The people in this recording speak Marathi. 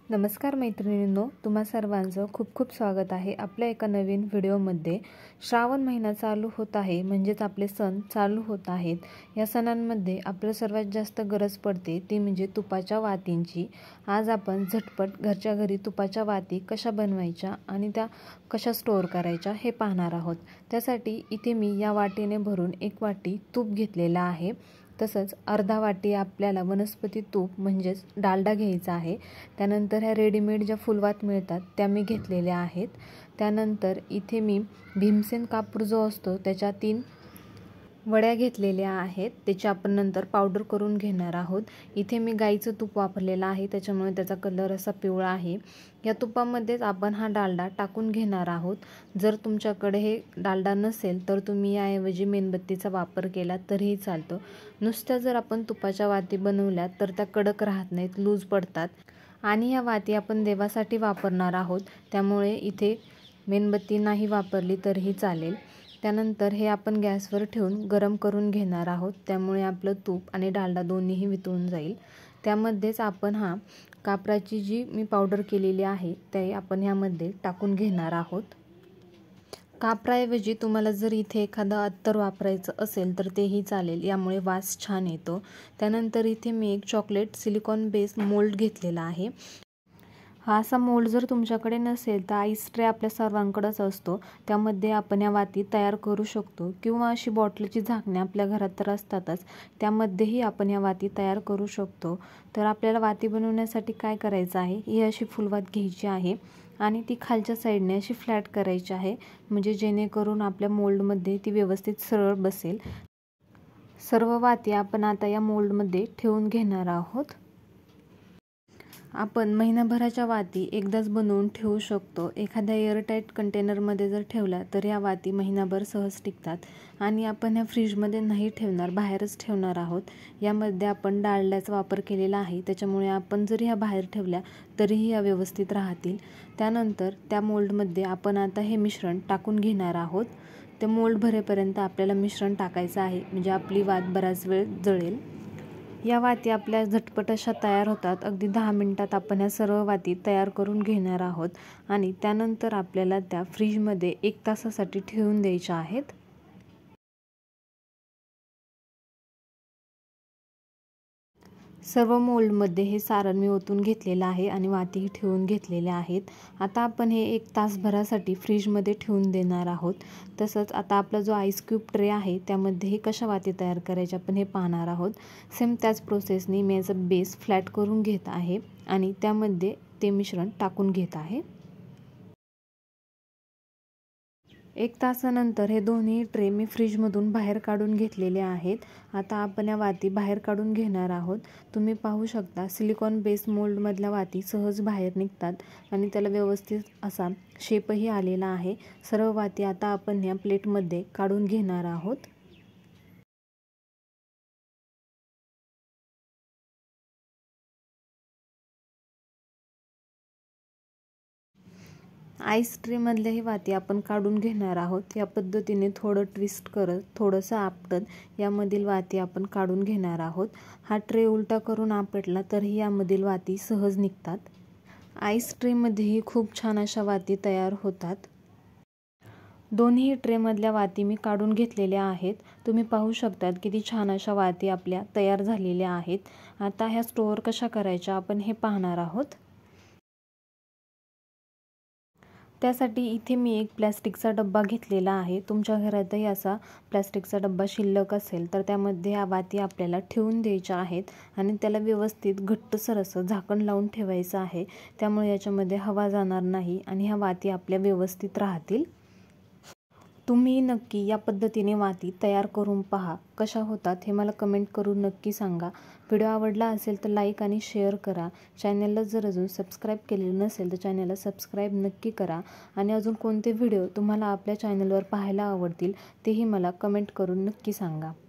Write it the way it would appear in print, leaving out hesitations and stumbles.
नमस्कार मैत्रिणींनो, तुम्हा सर्वांचं खूप खूप स्वागत आहे आपल्या एका नवीन व्हिडिओमध्ये। श्रावण महिना चालू होत आहे, म्हणजेच आपले सण चालू होत आहेत। या सणांमध्ये आपल्याला सर्वात जास्त गरज पडते ती म्हणजे तुपाच्या वातींची। आज आपण झटपट घरच्या घरी तुपाच्या वाती कशा बनवायच्या आणि त्या कशा स्टोअर करायच्या हे पाहणार आहोत। त्यासाठी इथे मी या वाटीने भरून 1 वाटी तूप घेतलेला आहे। तसंच अर्धा वाटी आपल्याला वनस्पती तूप म्हणजेच डालडा घ्यायचा आहे। त्यानंतर ह्या रेडीमेड ज्या फुलवात मिळतात त्या मी घेतलेल्या आहेत। त्यानंतर इथे मी भीमसेन कापूर जो असतो त्याच्या 3 वड्या घेतलेल्या आहेत। त्याची आपण नंतर पावडर करून घेणार आहोत। इथे मी गाईचं तूप वापरलेलं आहे, त्याच्यामुळे त्याचा कलर असा पिवळा आहे। या तुपामध्येच आपण हा डालडा टाकून घेणार आहोत। जर तुमच्याकडे हे डालडा नसेल तर तुम्ही याऐवजी मेणबत्तीचा वापर केला तरीही चालतो। नुसत्या जर आपण तुपाच्या वाती बनवल्या तर त्या कडक राहत नाहीत, लूज पडतात आणि या वाती आपण देवासाठी वापरणार आहोत, त्यामुळे इथे मेणबत्ती नाही वापरली तरीही चालेल। त्यानंतर हे आपण गॅसवर ठेवून गरम करून घेणार आहोत, त्यामुळे आपलं तूप आणि डालडा दोन्हीही वितळून जाईल। त्यामध्येच आपण कापराची जी मी पावडर केलेली आहे ते आपण यामध्ये टाकून घेणार आहोत। कापराऐवजी तुम्हाला जर इथे एखादा अत्तर वापरायचं असेल तर तेही चालेल, यामुळे वास छान येतो। त्यानंतर इथे मी एक चॉकलेट सिलिकॉन बेस मोल्ड घेतलेला आहे। हा असा मोल्ड जर तुमच्याकडे नसेल तर आईस ट्रे आपल्या सर्वांकडेच असतो, त्यामध्ये आपण या वाती तयार करू शकतो, किंवा अशी बॉटलची झाकणे आपल्या घरात तर असतातच, त्यामध्येही आपण या वाती तयार करू शकतो। तर आपल्याला वाती बनवण्यासाठी काय करायचं आहे, ही अशी फुलवात घ्यायची आहे आणि ती खालच्या साईडने अशी फ्लॅट करायची आहे, म्हणजे जेणेकरून आपल्या मोल्डमध्ये ती व्यवस्थित सरळ बसेल। सर्व वाती आपण आता या मोल्डमध्ये ठेवून घेणार आहोत। आपण महिनाभराच्या वाती एकदाच बनवून ठेवू शकतो। एखाद्या एअरटाईट कंटेनरमध्ये जर ठेवल्या तर या वाती महिनाभर सहज टिकतात। आणि आपण ह्या फ्रीजमध्ये नाही ठेवणार, बाहेरच ठेवणार आहोत। यामध्ये आपण डालड्याचा वापर केलेला आहे, त्याच्यामुळे आपण जरी ह्या बाहेर ठेवल्या तरीही या व्यवस्थित राहतील। त्यानंतर त्या मोल्डमध्ये आपण आता हे मिश्रण टाकून घेणार आहोत। ते मोल्ड भरेपर्यंत आपल्याला मिश्रण टाकायचं आहे, म्हणजे आपली वात बराच वेळ जळेल। या वाती आपल्या झटपट अशा तयार होतात। अगदी 10 मिनिटात आपण या सर्व वाती तयार करून घेणार आहोत आणि त्यानंतर आपल्याला त्या फ्रीजमध्ये 1 तासासाठी ठेवून द्यायच्या आहेत। सर्व मोल्डमध्ये हे सारण मी ओतून घेतलेलं आहे आणि वातीही ठेवून घेतलेल्या आहेत। आता आपण हे 1 तासभरासाठी फ्रीजमध्ये ठेवून देणार आहोत। तसंच आता आपला जो आईस क्यूब ट्रे आहे त्यामध्येही कशा वाती तयार करायच्या आपण हे पाहणार आहोत। सेम त्याच प्रोसेसनी मी याचा बेस फ्लॅट करून घेत आहे आणि त्यामध्ये ते मिश्रण टाकून घेत आहे। 1 तासानंतर हे दोन्ही ट्रे मी फ्रीजमधून बाहेर काढून घेतलेले आहेत। आता आपण या वाती बाहेर काढून घेणार आहोत। तुम्ही पाहू शकता सिलिकॉन बेस मोल्डमधल्या वाती सहज बाहेर निघतात आणि त्याला व्यवस्थित असा शेपही आलेला आहे। सर्व वाती आता आपण या प्लेटमध्ये काढून घेणार आहोत। आईस ट्रेमधल्याही वाती आपण काढून घेणार आहोत। या पद्धतीने थोडं ट्विस्ट करत, थोडंसं आपटत यामधील वाती आपण काढून घेणार आहोत। हा ट्रे उलटा करून आपटला तरीही यामधील वाती सहज निघतात। आईस ट्रेमध्येही खूप छान अशा वाती तयार होतात। दोन्ही ट्रेमधल्या वाती मी काढून घेतलेल्या आहेत। तुम्ही पाहू शकतात किती छान अशा वाती आपल्या तयार झालेल्या आहेत। आता ह्या स्टोअर कशा करायच्या आपण हे पाहणार आहोत। त्यासाठी इथे मी एक प्लॅस्टिकचा डब्बा घेतलेला आहे। तुमच्या घरातही असा प्लॅस्टिकचा डब्बा शिल्लक असेल तर त्यामध्ये ह्या वाती आपल्याला ठेवून द्यायच्या आहेत आणि त्याला व्यवस्थित घट्टसर असं झाकण लावून ठेवायचं आहे, त्यामुळे याच्यामध्ये हवा जाणार नाही आणि ह्या वाती आपल्या व्यवस्थित राहतील। तुम्ही नक्की या पद्धतीने वाती तयार करून पहा, कशा होतात हे मला कमेंट करून नक्की सांगा। व्हिडिओ आवडला असेल तर लाईक आणि शेअर करा। चॅनलला जर अजून सबस्क्राईब केलेलं नसेल तर चॅनलला सबस्क्राईब नक्की करा आणि अजून कोणते व्हिडिओ तुम्हाला आपल्या चॅनलवर पाहायला आवडतील तेही मला कमेंट करून नक्की सांगा।